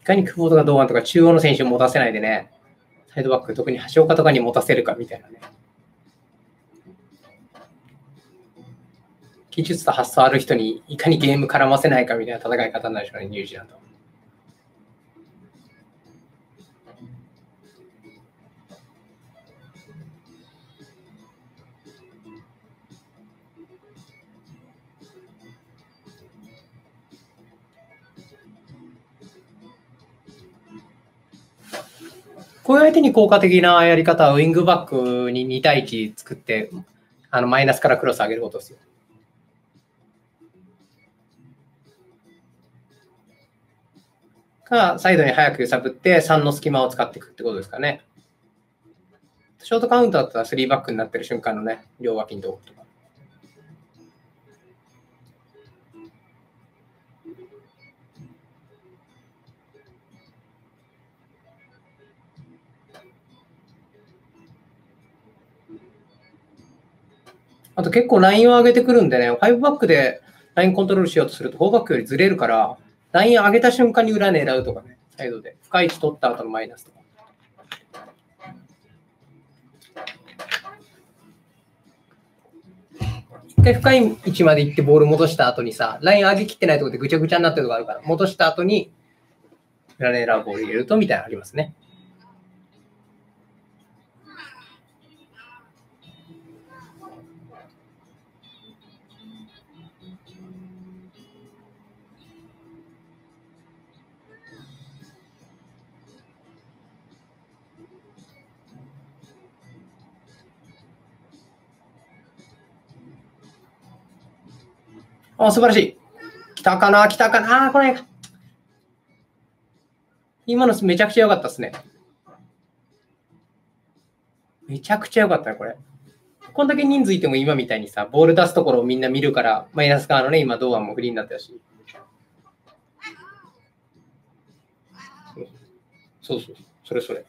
かに久保とか堂安とか中央の選手を持たせないでね、サイドバック、特に橋岡とかに持たせるかみたいなね。技術と発想ある人にいかにゲーム絡ませないかみたいな戦い方になるでしょうね、ニュージーランド。こういう相手に効果的なやり方は、ウィングバックに2対1作って、マイナスからクロス上げることですよ。か、サイドに早く揺さぶって、3の隙間を使っていくってことですかね。ショートカウンターだったら3バックになってる瞬間のね、両脇にどうとか。あと結構ラインを上げてくるんでね、5バックでラインコントロールしようとすると4バックよりずれるから、ライン上げた瞬間に裏狙うとかね、サイドで。深い位置取った後のマイナスとか。一回深い位置まで行ってボール戻した後にさ、ライン上げきってないところでぐちゃぐちゃになってるところあるから、戻した後に裏狙うボール入れるとみたいなのありますね。素晴らしい。来たかなこれ。今のめちゃくちゃ良かったですね。めちゃくちゃ良かったね、これ。こんだけ人数いても今みたいにさ、ボール出すところをみんな見るから、マイナス側のね、今、堂安もフリーになってたし。そう、それ。